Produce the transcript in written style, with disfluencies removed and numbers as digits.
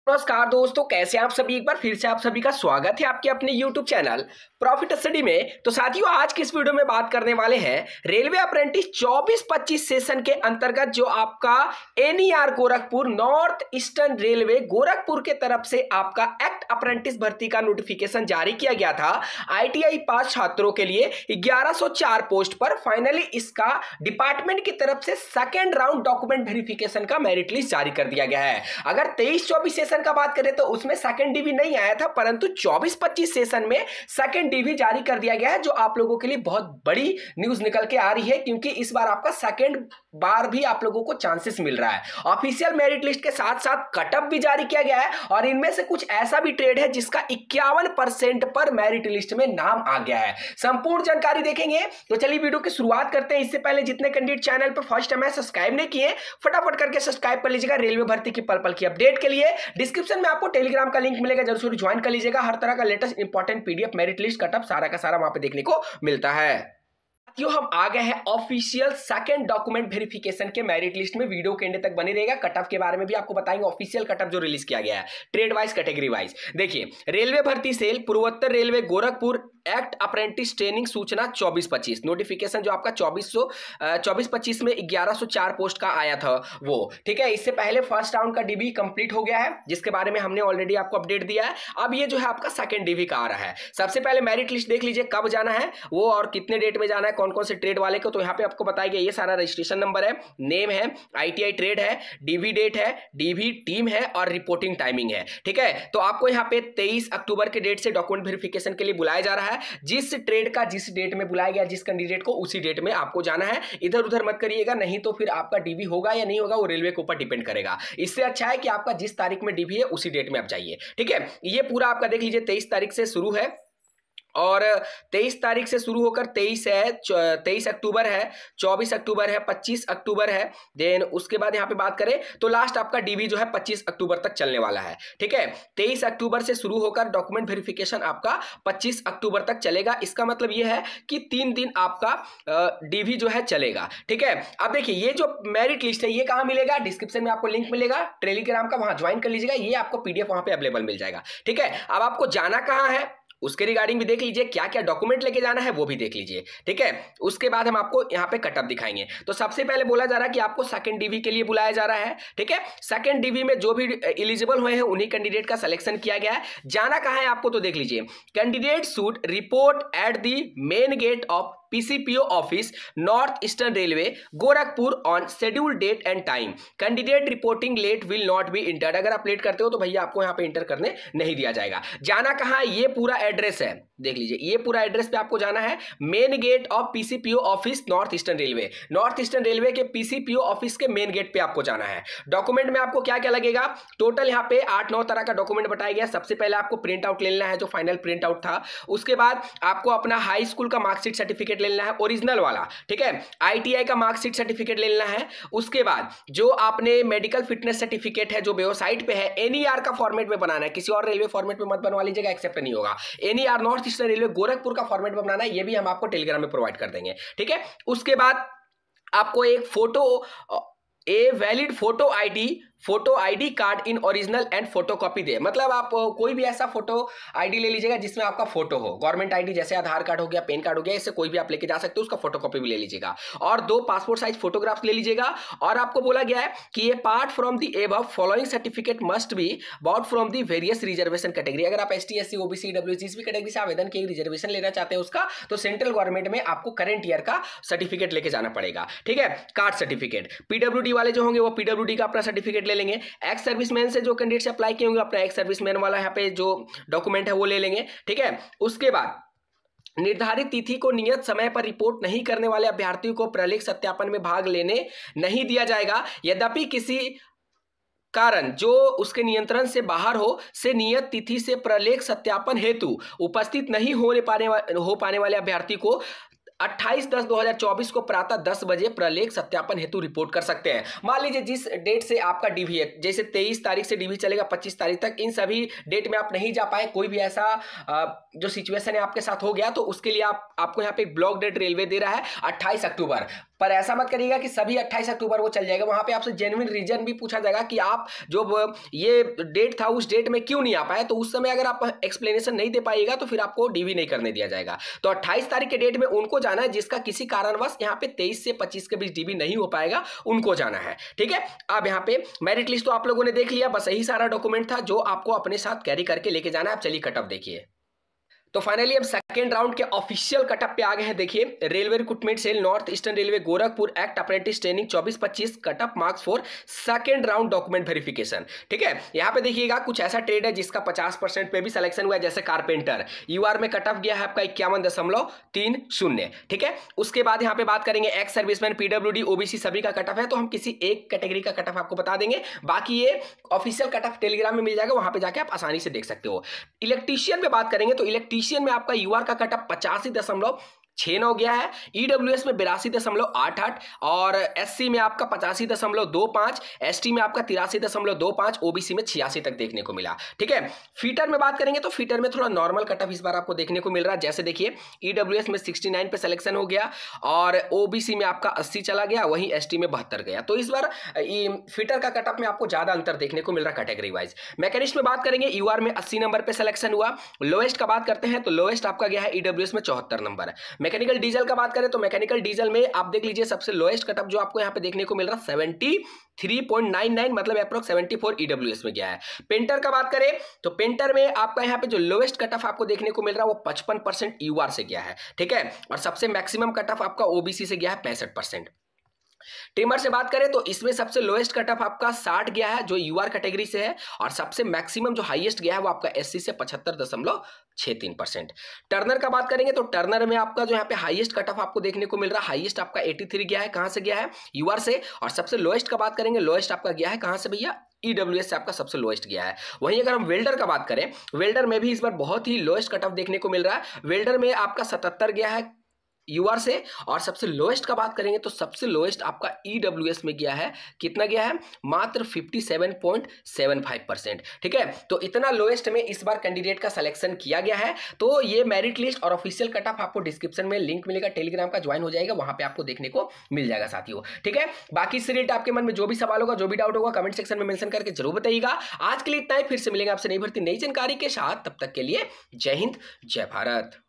नमस्कार दोस्तों, कैसे हैं आप सभी। एक बार फिर से आप सभी का स्वागत है आपके अपने YouTube चैनल प्रॉफिट स्टडी में। तो साथियों, आज की इस वीडियो में बात करने वाले हैं रेलवे अप्रेंटिस 24-25 सेशन के अंतर्गत जो आपका NER Gorakhpur north eastern railway Gorakhpur के तरफ से आपका एक्ट अप्रेंटिस भर्ती का नोटिफिकेशन जारी किया गया था। ITI पास छात्रों के लिए 1104 पोस्ट पर फाइनली इसका डिपार्टमेंट की तरफ से सेकेंड राउंड डॉक्यूमेंट वेरिफिकेशन का मेरिट लिस्ट जारी कर दिया गया है। अगर 23-24 सेशन का बात करें तो उसमें सेकंड डीवी नहीं आया था, परंतु 24-25 सेशन में सेकंड डीवी जारी कर दिया गया है, जो आप लोगों के लिए बहुत बड़ी न्यूज निकल के आ रही है, क्योंकि इस बार आपका सेकंड बार भी आप लोगों को चांसेस मिल रहा है। ऑफिशियल मेरिट लिस्ट के साथ साथ कटअप भी जारी किया गया है और इनमें से कुछ ऐसा भी ट्रेड है जिसका 51% पर मेरिट लिस्ट में नाम आ गया है। संपूर्ण जानकारी देखेंगे, तो चलिए वीडियो की शुरुआत करते हैं। इससे पहले जितने कैंडिडेट चैनल पर फर्स्ट टाइम सब्सक्राइब नहीं किए, फटाफट करके सब्सक्राइब कर लीजिएगा रेलवे भर्ती की पल पल की अपडेट के लिए। डिस्क्रिप्शन में आपको टेलीग्राम का लिंक मिलेगा, जरूर ज्वाइन कर लीजिएगा। हर तरह का latest important PDF merit list cutoff सारा का सारा वहां पे देखने को मिलता है। साथियों, हम आ गए हैं ऑफिशियल सेकंड डॉक्यूमेंट वेरिफिकेशन के मेरिट लिस्ट में। वीडियो के एंड तक बने रहेगा। कटअप के बारे में भी आपको बताएंगे, ऑफिशियल कटअप जो रिलीज किया गया है ट्रेड वाइज कैटेगरी वाइज। देखिए, रेलवे भर्ती सेल पूर्वोत्तर railway Gorakhpur act apprentice training सूचना 24-25 नोटिफिकेशन जो आपका 24-25 में 1104 पोस्ट का आया था वो, ठीक है। इससे पहले फर्स्ट राउंड का डीबी कंप्लीट हो गया है, जिसके बारे में हमने ऑलरेडी आपको अपडेट दिया है। अब ये जो है आपका सेकंड डीबी का आ रहा है। सबसे पहले मेरिट लिस्ट देख लीजिए, कब जाना है वो और कितने डेट में जाना है, कौन कौन से ट्रेड वाले को। तो यहाँ पे आपको बताया गया, ये सारा रजिस्ट्रेशन नंबर है, नेम है, ITI ट्रेड है, डीवी डेट है, डीवी टीम है और रिपोर्टिंग टाइमिंग है, ठीक है। तो आपको यहाँ पे 23 अक्टूबर के डेट से डॉक्यूमेंट वेरिफिकेशन के लिए बुलाया जा रहा है। जिस ट्रेड का जिस डेट में बुलाया गया जिस कैंडिडेट को, उसी डेट में आपको जाना है। इधर उधर मत करिएगा, नहीं तो फिर आपका डीवी होगा या नहीं होगा वो रेलवे के ऊपर डिपेंड करेगा। इससे अच्छा है कि आपका जिस तारीख में डीवी है उसी डेट में आप जाइए, ठीक है। ये पूरा आपका देख लीजिए, 23 तारीख से शुरू है और 23 तारीख से शुरू होकर 23 है, 23 अक्टूबर है, 24 अक्टूबर है, 25 अक्टूबर है। देन उसके बाद यहाँ पे बात करें तो लास्ट आपका डीवी जो है 25 अक्टूबर तक चलने वाला है, ठीक है। 23 अक्टूबर से शुरू होकर डॉक्यूमेंट वेरिफिकेशन आपका 25 अक्टूबर तक चलेगा। इसका मतलब ये है कि 3 दिन आपका डीवी जो है चलेगा, ठीक है। अब देखिए, ये जो मेरिट लिस्ट है ये कहाँ मिलेगा, डिस्क्रिप्शन में आपको लिंक मिलेगा टेलीग्राम का, वहां ज्वाइन कर लीजिएगा। ये आपको PDF वहां पे अवेलेबल मिल जाएगा, ठीक है। अब आपको जाना कहाँ है उसके रिगार्डिंग भी देख लीजिए, क्या क्या डॉक्यूमेंट लेके जाना है वो भी देख लीजिए, ठीक है। उसके बाद हम आपको यहाँ पे कटअप दिखाएंगे। तो सबसे पहले बोला जा रहा है कि आपको सेकंड डीवी के लिए बुलाया जा रहा है, ठीक है। सेकंड डीवी में जो भी एलिजिबल हुए हैं उन्हीं कैंडिडेट का सिलेक्शन किया गया है। जाना कहाँ है आपको, तो देख लीजिए, candidate should report at the main gate of PCPO office north eastern railway Gorakhpur on schedule date and time. Candidate reporting late will not be entered. अगर आप लेट करते हो तो भैया आपको यहाँ पे इंटर करने नहीं दिया जाएगा। जाना कहाँ है, ये पूरा एड्रेस है, देख लीजिए, ये पूरा एड्रेस पे आपको जाना है। Main gate of PCPO office north eastern railway, north eastern railway के PCPO ऑफिस के मेन गेट पे आपको जाना है। डॉक्यूमेंट में आपको क्या क्या लगेगा, टोटल यहाँ पे 8-9 तरह का डॉक्यूमेंट बताया गया। सबसे पहले आपको प्रिंट आउट लेना है, जो फाइनल प्रिंट आउट था। उसके बाद आपको अपना हाई स्कूल का मार्कशीट सर्टिफिकेट लेना है, ओरिजिनल वाला, ठीक है। ITI का मार्कशीट सर्टिफिकेट लेना है। उसके बाद जो आपने मेडिकल फिटनेस सर्टिफिकेट है जो वेबसाइट पे है, NER का फॉर्मेट में बनाना है, किसी और रेलवे फॉर्मेट में मत बनवा लीजिएगा, एक्सेप्ट नहीं होगा। NER north eastern railway Gorakhpur का फॉर्मेट में बनाना है, ये भी हम आपको टेलीग्राम में प्रोवाइड कर देंगे, ठीक है। उसके बाद आपको एक photo, a valid photo ID card in original and photocopy दे। मतलब आप कोई भी ऐसा फोटो ID ले लीजिएगा जिसमें आपका फोटो हो, गवर्नमेंट ID जैसे आधार कार्ड हो गया, पैन कार्ड हो गया, इससे कोई भी आप लेके जा सकते हो, उसका फोटो कॉपी भी ले लीजिएगा। और 2 पासपोर्ट साइज फोटोग्राफ्स ले लीजिएगा। और आपको बोला गया है कि ये part from the above following certificate must be bought from the various reservation category. अगर आप ST SC OBC EWS जिस भी कैटेगरी से आवेदन के रिजर्वेशन लेना चाहते हैं उसका, तो सेंट्रल गवर्नमेंट में आपको करंट ईयर का सर्टिफिकेट लेके जाना पड़ेगा, ठीक है। कास्ट सर्टिफिकेट, PWD वाले जो होंगे वो PWD का अपना सर्टिफिकेट ले लेंगे। एक्स सर्विसमैन से जो कैंडिडेट से अप्लाई किए होंगे अपना एक्स सर्विसमैन वाला यहाँ पे जो डॉक्यूमेंट है वो ले लेंगे, ठीक है। उसके बाद निर्धारित तिथि को नियत समय पर रिपोर्ट नहीं करने वाले अभ्यर्थियों को प्रलेख सत्यापन में भाग लेने नहीं दिया जाएगा। यद्यपि किसी कारण जो उसके नियंत्रण से बाहर हो से नियत तिथि से प्रलेख सत्यापन हेतु उपस्थित नहीं हो पाने वाले अभ्यर्थी को 28/10/2024 को प्रातः 10 बजे प्रलेख सत्यापन हेतु रिपोर्ट कर सकते हैं। मान लीजिए जिस डेट से आपका डीवी है, जैसे 23 तारीख से डीवी चलेगा 25 तारीख तक, इन सभी डेट में आप नहीं जा पाए, कोई भी ऐसा जो सिचुएशन है आपके साथ हो गया, तो उसके लिए आपको यहाँ पे ब्लॉक डेट रेलवे दे रहा है 28 अक्टूबर। पर ऐसा मत करिएगा कि सभी 28 अक्टूबर वो चल जाएगा। वहां पे आपसे जेन्युइन रीजन भी पूछा जाएगा कि आप जो ये डेट था उस डेट में क्यों नहीं आ पाए, तो उस समय अगर आप एक्सप्लेनेशन नहीं दे पाइएगा तो फिर आपको डीवी नहीं करने दिया जाएगा। तो 28 तारीख के डेट में उनको जाना है जिसका किसी कारणवश यहाँ पे 23 से 25 के बीच डीवी नहीं हो पाएगा, उनको जाना है। ठीक है, अब यहाँ पे मेरिट लिस्ट तो आप लोगों ने देख लिया, बस यही सारा डॉक्यूमेंट था जो आपको अपने साथ कैरी करके लेके जाना है। आप चलिए कट ऑफ देखिए। तो फाइनली अब सेकेंड राउंड के ऑफिशियल कटअप पे आ गए हैं। देखिए, railway recruitment cell north eastern railway Gorakhpur act apprentice training 24-25 cutoff marks for second round document verification. ठीक है, यहाँ पे देखिएगा कुछ ऐसा ट्रेड है जिसका 50% पे भी सिलेक्शन हुआ है, जैसे कारपेंटर। यूआर में कटअप गया है आपका 51.30। ठीक है, उसके बाद यहाँ पे बात करेंगे एक्स सर्विसमैन, पीडब्ल्यूडी, ओबीसी सभी का कटअप है, तो हम किसी एक कैटेगरी का कटअप आपको बता देंगे। बाकी ये ऑफिशियल कटअप टेलीग्राम में मिल जाएगा, वहां पे जाके आप आसानी से देख सकते हो। इलेक्ट्रीशियन पे बात करेंगे तो इलेक्ट्रीशियन में आपका यूआर का कटअप 85.69 गया है, ईडब्ल्यूएस में 82.88 और एससी में आपका 85.25, एसटी में आपका 83.25, ओबीसी में 86 तक देखने को मिला। ठीक है, फीटर में बात करेंगे तो फीटर में थोड़ा नॉर्मल कटअप इस बार आपको देखने को मिल रहा है। जैसे देखिए, ईडब्ल्यूएस में 69 पे सिलेक्शन हो गया और ओबीसी में आपका 80 चला गया, वहीं एसटी में 72 गया। तो इस बार फीटर का कटअप में आपको ज्यादा अंतर देखने को मिल रहा है कैटेगरी वाइज। मैकेनिस्ट में बात करेंगे, यूआर में 80 नंबर पे सिलेक्शन हुआ। लोएस्ट का बात करते हैं तो लोएस्ट आपका गया है ईडब्ल्यूएस में 74 नंबर। मैकेनिकल डीजल का बात करें तो मैकेनिकल डीजल में आप देख लीजिए सबसे लोएस्ट कटअप जो आपको यहाँ पे देखने को मिल रहा है 73.99, मतलब अप्रोक्स 74 ईडब्ल्यूएस में गया है। पेंटर का बात करें तो पेंटर में आपका यहाँ पे जो लोएस्ट कटअप आपको देखने को मिल रहा है वो 55% यूआर से गया है। ठीक है, और सबसे मैक्सिमम कटअप आपका ओबीसी से गया है 65%। ट्रिमर से बात करें तो इसमें सबसे लोएस्ट कटअप आपका 60 गया है जो यूआर कैटेगरी से है, और सबसे मैक्सिमम जो हाईएस्ट गया है वो आपका एससी से 75.63%। टर्नर का बात करेंगे तो टर्नर में आपका जो यहाँ पे हाईएस्ट कटअप आपको देखने को मिल रहा है, हाईएस्ट आपका 83 गया है, कहां से गया है, यूआर से। और सबसे लोएस्ट का बात करेंगे, लोएस्ट आपका गया है कहां से भैया, ईडब्ल्यूएस से आपका सबसे लोएस्ट गया है। वहीं अगर हम वेल्डर का बात करें, वेल्डर में भी इस बार बहुत ही लोएस्ट कटअप देखने को मिल रहा है। वेल्डर में आपका 77 गया है यूआर से, और सबसे लोएस्ट का बात करेंगे तो सबसे लोएस्ट आपका ईडब्ल्यूएस में गया है, कितना गया है, मात्र 57.75%। ठीक है, तो इतना लोएस्ट में इस बार कैंडिडेट का सिलेक्शन किया गया है। तो ये मेरिट लिस्ट और ऑफिशियल कटअप आपको डिस्क्रिप्शन में लिंक मिलेगा, टेलीग्राम का ज्वाइन हो जाएगा, वहां पे आपको देखने को मिल जाएगा साथियों। ठीक है, बाकी इससे रिलेटेड आपके मन में जो भी सवाल होगा, जो भी डाउट होगा, कमेंट सेक्शन में मेंशन करके जरूर बताइएगा। आज के लिए इतना ही, फिर से मिलेंगे आपसे नई भर्ती नई जानकारी के साथ, तब तक के लिए जय हिंद जय भारत।